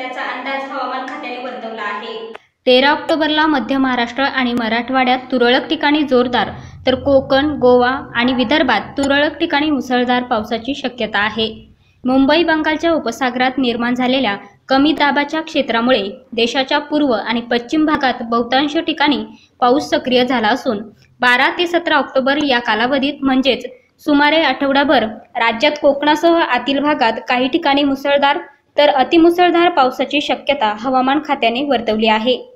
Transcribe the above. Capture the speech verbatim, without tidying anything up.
असल्याचा अंदाज हवामान खात्याने वर्तवला आहे। तेरा ऑक्टोबरला मध्य महाराष्ट्र आणि मराठवाड्यात तुरळक ठिकाणी जोरदार तर कोकण, गोवा आणि विदर्भात तुरळक ठिकाणी मुसळधार पावसाची शक्यता आहे। मुंबई बंगालच्या उपसागरात निर्माण झालेल्या कमी दाबाच्या क्षेत्रामुळे देशाच्या पूर्व आणि पश्चिम भागात बहुतांश ठिकाणी पाऊस सक्रिय झाला असून बारा ते सतरा ऑक्टोबर या कालावधीत म्हणजेच सुमारे आठवडाभर राज्यात कोकणासह आतील भागात काही ठिकाणी मुसळधार तर अतिमुसळधार पावसाची शक्यता हवामान खात्याने वर्तवली आहे।